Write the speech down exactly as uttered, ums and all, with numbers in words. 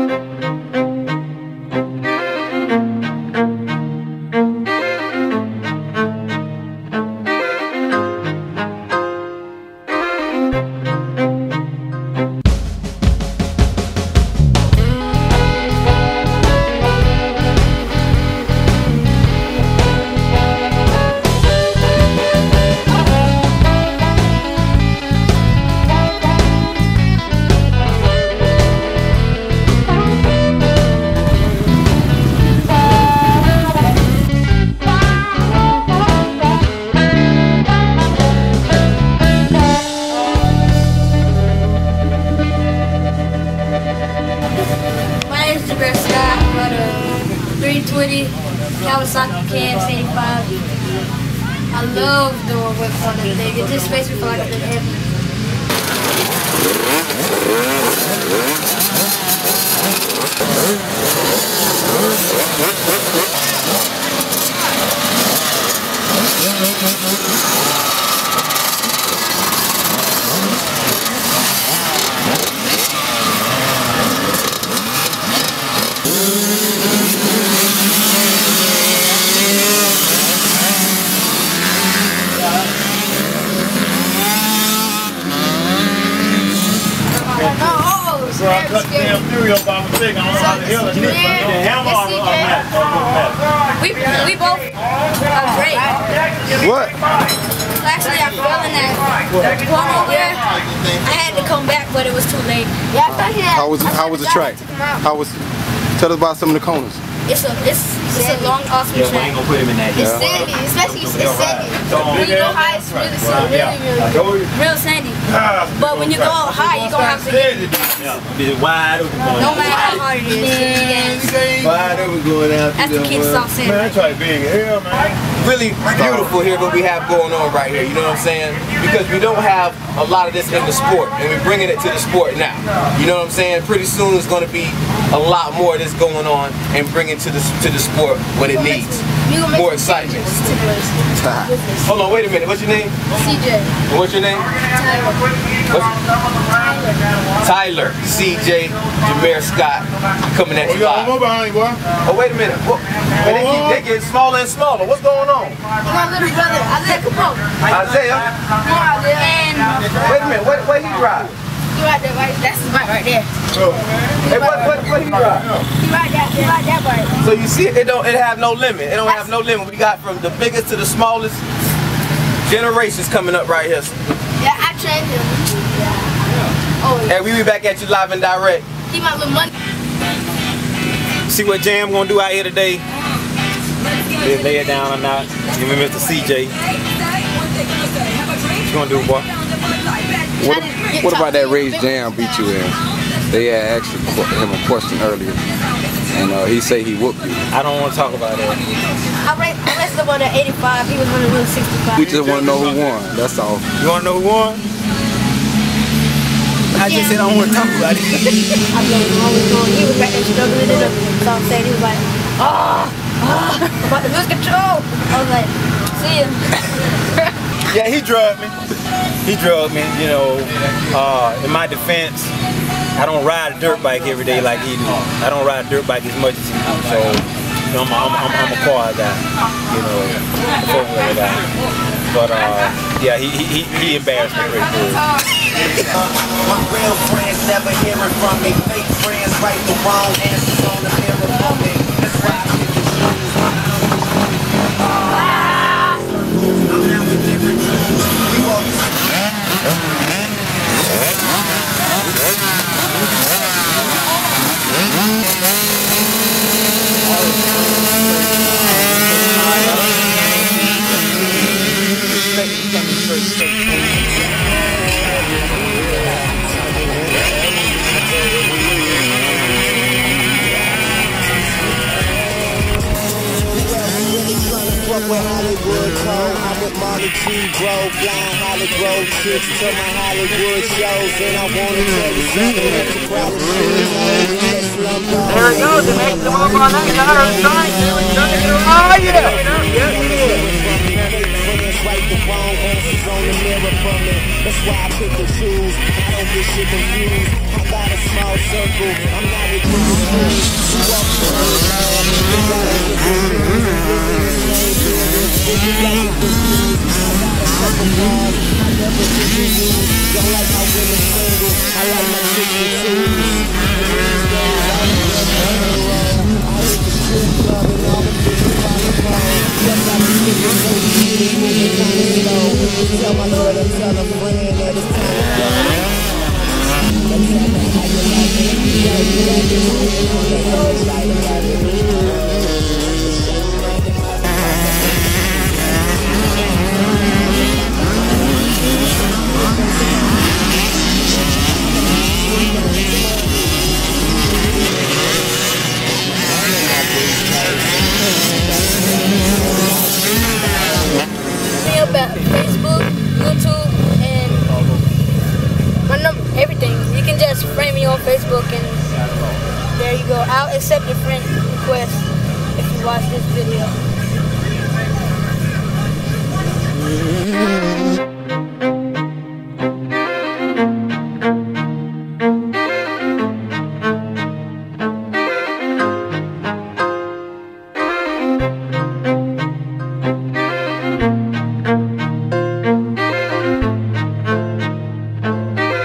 three twenty, Kawasaki cams, eighty-five. I love doing whips on that thing. It just makes me feel like I'm in heaven. So I cut the damn cereal by mistake. I don't know how the hell it is. We, we both are great. What? Actually, I fell in that one over there. I had to come back, but it was too late. Yeah, I how was it, how was the track? How was? Tell us about some of the corners. It's a it's it's a long, awesome yeah, track. We ain't gonna put him in that. It's yeah. sandy, especially it's sandy. When you go high, it's really sandy, really, really, real sandy. But when you go high, you're gonna have to get be wide open. No matter how hard it is. Wide open going out. That's the kid soft sandy. Man, try big hell, man. Really beautiful here what we have going on right here. You know what I'm saying? Because we don't have a lot of this in the sport, and we're bringing it to the sport now. You know what I'm saying? Pretty soon it's going to be a lot more of this going on and bring it to the to the sport what it needs. More excitement. Hold on, wait a minute. What's your name? C J. What's your name? Tyler. Tyler. C J. Jhamir Scott coming at you live. Oh, wait a minute. What? Man, they, keep, they get smaller and smaller. What's going on? My little brother, Isaiah, come on. Isaiah? Come on, Isaiah. And wait a minute. What, what he ride? He ride that bike. That's his bike right there. Hey, what, what, what he ride? He ride that, he ride that bike. So you see, it don't, it have no limit. It don't have no limit. We got from the biggest to the smallest generations coming up right here. Yeah, I trained him. Yeah. Oh, yeah. And we be back at you live and direct. He my little money. See what Jam gonna do out here today? They lay it down or not? Give me Mister C J. What you gonna do, boy? What, what about that race Jam beat you in? They had asked him a question earlier, and uh, he say he whooped you. I don't want to talk about that. I raced, I raced him on the eighty-five. He was running with sixty-five. We just want to know who won. That's all. You want to know who won? I just said I don't want to talk about it. I don't know what was going. He was back there struggling it up. So I'm saying he was like, ah, ah, about to lose control. I was like, see ya. Yeah, he drugged me. He drugged me, you know. Uh, in my defense, I don't ride a dirt bike every day like he do. I don't ride a dirt bike as much as he do. So, you know, I'm, I'm, I'm, I'm a car guy, you know, a four-wheeler guy. But uh, yeah, he, he, he embarrassed me pretty good. My real friends never hearing from me. Fake friends write the wrong answers on the mirror for me. That's why I pick the shoes. I'm now with different shoes. We walk. With Hollywood Code, I'm with Marty G, bro, flying Hollywood chicks to my Hollywood shows, and I wanna tell you something that you probably should know. There it goes, it makes them over on that side. Oh yeah! Yeah, Right the wrong answers on the mirror for me. That's why I pick the shoes. I don't get shit confused. I got a small circle. I'm not Tell my daughter, tell a friend that it's time to go. Tell me how you like it. Tell me that it's right about it. About Facebook, YouTube, and my number, everything. You can just friend me on Facebook, and there you go. I'll accept your friend request if you watch this video.